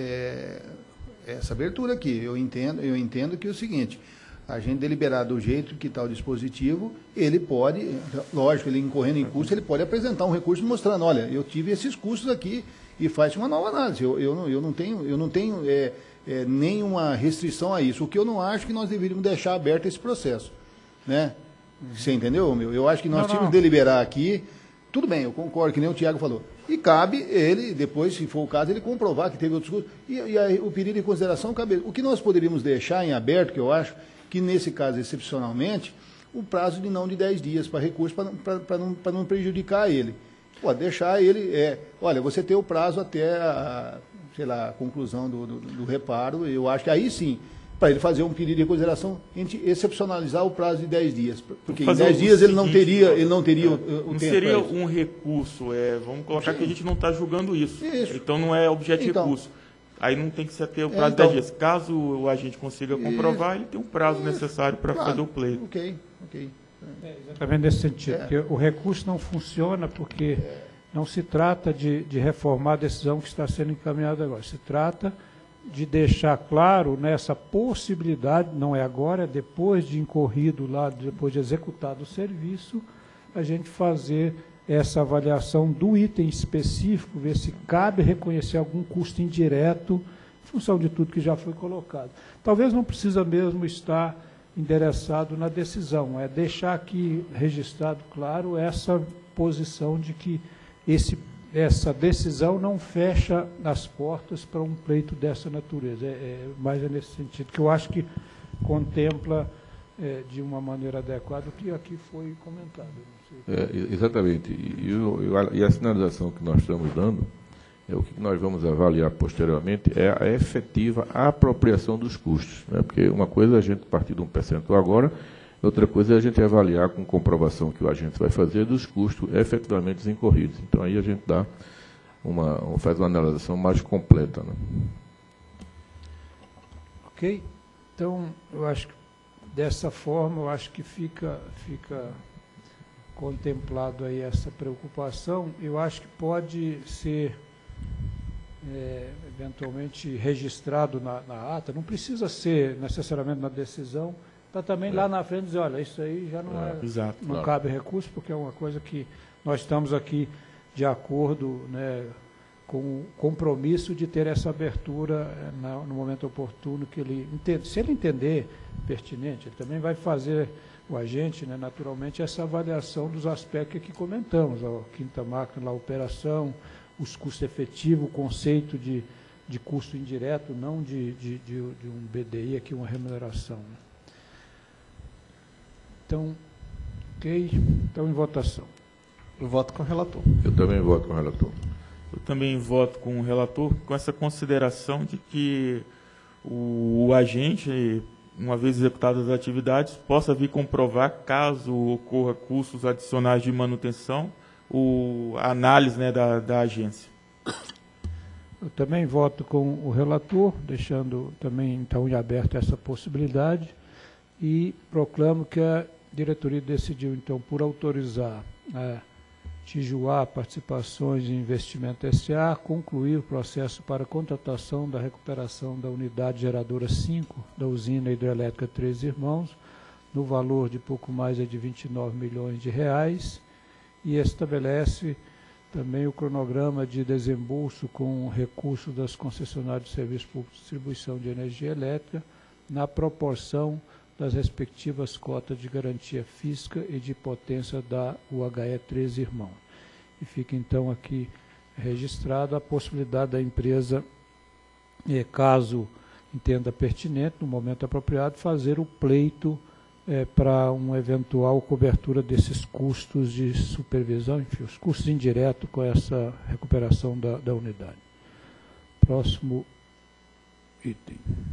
é, essa abertura aqui. Eu entendo, eu entendo que é o seguinte... A gente deliberar do jeito que está o dispositivo, ele pode, lógico, ele incorrendo em custo, ele pode apresentar um recurso mostrando, olha, eu tive esses custos aqui e faz uma nova análise. Eu, eu, não, eu não tenho, eu não tenho é, é, nenhuma restrição a isso. O que eu não acho que nós deveríamos deixar aberto esse processo. Né? Você entendeu, meu? Eu acho que nós não, tínhamos que deliberar aqui, tudo bem, eu concordo, que nem o Tiago falou. E cabe ele, depois, se for o caso, ele comprovar que teve outros custos. E, e aí, o pedido de consideração cabe. O que nós poderíamos deixar em aberto, que eu acho, que nesse caso, excepcionalmente, o prazo de não de dez dias para recurso, para não, não, não prejudicar ele. Pode deixar ele, é, olha, você tem o prazo até a, sei lá, a conclusão do, do, do reparo, eu acho que aí sim, para ele fazer um pedido de consideração, a gente excepcionalizar o prazo de dez dias, porque em dez dias ele não teria, ele não teria é, o, o não tempo. Seria um recurso, é, vamos colocar sim. que a gente não está julgando isso, isso, então não é objeto de então, recurso. Aí não tem que ser até o prazo é, então, de dez dias. Caso o agente consiga comprovar, ele tem um prazo isso, necessário para claro, fazer o pleito. Ok, ok. É, exatamente nesse sentido. É. Porque o recurso não funciona porque é. não se trata de, de reformar a decisão que está sendo encaminhada agora. Se trata de deixar claro nessa possibilidade, não é agora, é depois de incorrido lá, depois de executado o serviço, a gente fazer essa avaliação do item específico, ver se cabe reconhecer algum custo indireto, em função de tudo que já foi colocado. Talvez não precisa mesmo estar endereçado na decisão, é deixar aqui registrado, claro, essa posição de que esse, essa decisão não fecha as portas para um pleito dessa natureza. É, é, mais é nesse sentido, que eu acho que contempla é, de uma maneira adequada o que aqui foi comentado. É, exatamente. E, e, e a sinalização que nós estamos dando, é o que nós vamos avaliar posteriormente, é a efetiva apropriação dos custos. Né? Porque uma coisa é a gente partir de um percentual agora, outra coisa é a gente avaliar com comprovação que o agente vai fazer dos custos efetivamente incorridos. Então, aí a gente dá uma, faz uma analisação mais completa. Né? Ok? Então, eu acho que dessa forma, eu acho que fica... fica contemplado aí essa preocupação, eu acho que pode ser é, eventualmente registrado na, na ata, não precisa ser necessariamente na decisão, para também é. lá na frente dizer, olha, isso aí já não, é, é exato, não claro. cabe recurso, porque é uma coisa que nós estamos aqui de acordo, né, com o compromisso de ter essa abertura é, na, no momento oportuno que ele entende. Se ele entender pertinente, ele também vai fazer o agente, né, naturalmente, essa avaliação dos aspectos que comentamos, a quinta máquina, a operação, os custos efetivos, o conceito de, de custo indireto, não de, de, de, de um B D I, aqui uma remuneração. Né. Então, ok, então em votação. Eu voto com o relator. Eu também voto com o relator. Eu também voto com o relator, com essa consideração de que o, o agente, uma vez executadas as atividades, possa vir comprovar, caso ocorra custos adicionais de manutenção, o, a análise, né, da, da agência. Eu também voto com o relator, deixando também então em aberto essa possibilidade, e proclamo que a diretoria decidiu então por autorizar a Tijuá Participações e Investimento S A concluir o processo para contratação da recuperação da unidade geradora cinco da usina hidrelétrica Três Irmãos, no valor de pouco mais de vinte e nove milhões de reais, e estabelece também o cronograma de desembolso com recurso das concessionárias de serviço público de distribuição de energia elétrica na proporção das respectivas cotas de garantia física e de potência da U H E treze Irmãos. E fica então aqui registrado a possibilidade da empresa, caso entenda pertinente, no momento apropriado, fazer o pleito é, para uma eventual cobertura desses custos de supervisão, enfim, os custos indiretos com essa recuperação da, da unidade. Próximo item.